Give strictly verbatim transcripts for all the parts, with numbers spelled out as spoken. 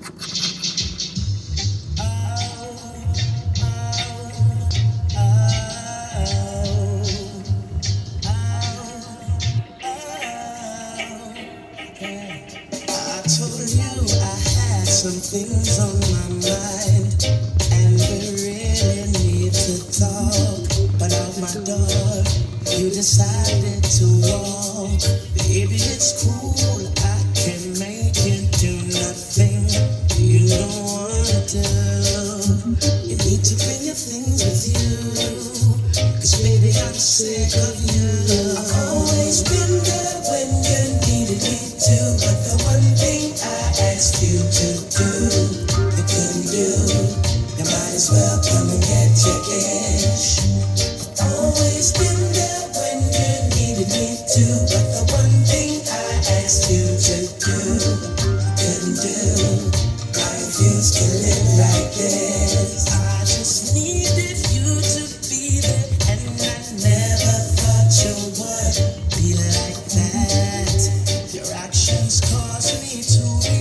Some things on my mind, and we really need to talk. But out my door, you decided to walk. Baby, it's cool, I can make you do nothing you don't wanna do. You need to bring your things with you, cause baby, I'm sick of you. I've always been there when you needed me to, but the one thing I asked you to do, you couldn't do. You might as well come and get your cash. I've always been there when you needed me to, but the one thing I asked you to do, you couldn't do. I refuse to live like this. I just needed you to be there, and I never thought you would be like that. Your actions caused me to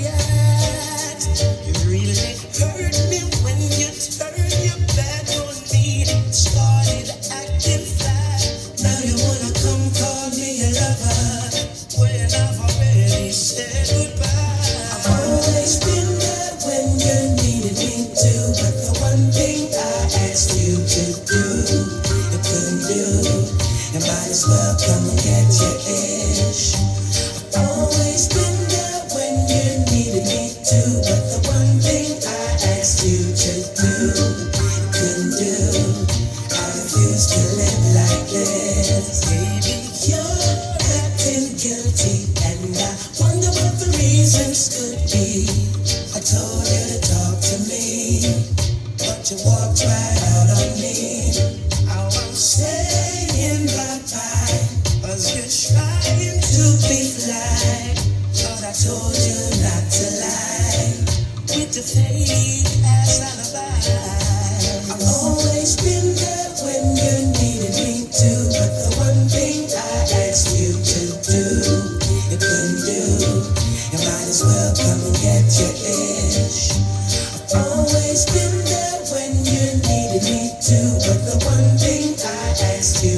react. You really hurt me when you turned your back on me, started acting flat. Now you wanna come call me a lover when I've already said goodbye. I've always been there when you needed me to, but the one thing I asked you to do, you couldn't do. You might as well come and get your ish. I've always been there when you needed me to, but the one thing I asked you to do, you couldn't do. I refuse to live like this. Baby, you're acting guilty, and I wonder what the reasons could be. I told you to talk to me, but you walked right out on me. How I'm saying bye-bye, cause you're trying to be fly. But I told you not to lie with the fake ass alibi. I've always been there when you needed me to, but the one thing I asked you to do, you couldn't do. You might as well come and get your ish. I've always been there when you needed me to, but the one thing I asked you